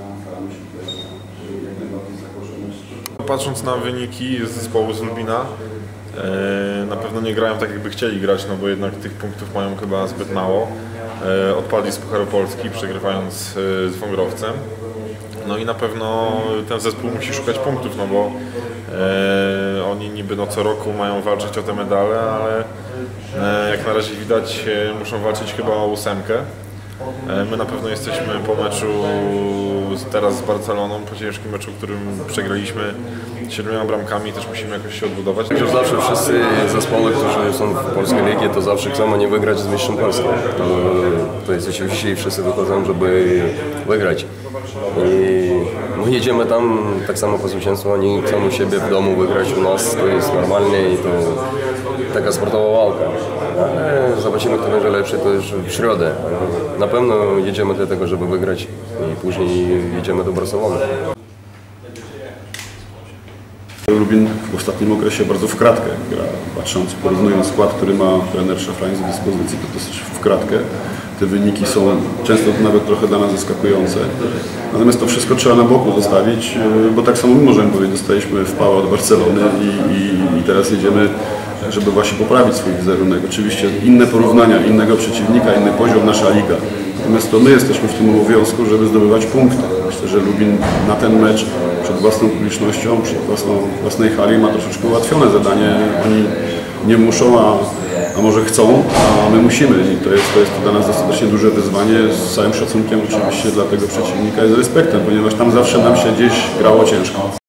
Patrząc na wyniki zespołu z Lubina, na pewno nie grają tak, jakby chcieli grać, no bo jednak tych punktów mają chyba zbyt mało. Odpadli z Pucharu Polski, przegrywając z Wągrowcem. No i na pewno ten zespół musi szukać punktów, no bo oni niby co roku mają walczyć o te medale, ale jak na razie widać, muszą walczyć chyba o 8. My na pewno jesteśmy po meczu teraz z Barceloną, po ciężkim meczu, którym przegraliśmy 7 bramkami, też musimy jakoś się odbudować. Już zawsze wszyscy zespoły, którzy są w polskiej lidze, to zawsze chcą nie wygrać z mistrzem Polski. To jest oczywiście wszyscy wychodzą, żeby wygrać. I my jedziemy tam tak samo po zwycięstwo, oni chcą u siebie w domu wygrać, u nas to jest normalnie i to taka sportowa walka. Ale zobaczymy, kto będzie lepszy, to już w środę. Na pewno jedziemy do tego, żeby wygrać i później jedziemy do Barcelony. Lubin w ostatnim okresie bardzo w kratkę gra. Porównując skład, który ma trener Szafrańc do dyspozycji, to dosyć w kratkę. Te wyniki są często nawet trochę dla nas zaskakujące. Natomiast to wszystko trzeba na boku zostawić, bo tak samo my możemy powiedzieć, dostaliśmy wpałę od Barcelony i teraz jedziemy, żeby właśnie poprawić swój wizerunek. Oczywiście inne porównania, innego przeciwnika, inny poziom, nasza liga. Natomiast to my jesteśmy w tym obowiązku, żeby zdobywać punkty. Myślę, że Lubin na ten mecz przed własną publicznością, przed własnej hali ma troszeczkę ułatwione zadanie. Oni nie muszą, a może chcą, a my musimy. I to jest dla nas dostatecznie duże wyzwanie, z całym szacunkiem oczywiście dla tego przeciwnika i z respektem, ponieważ tam zawsze nam się gdzieś grało ciężko.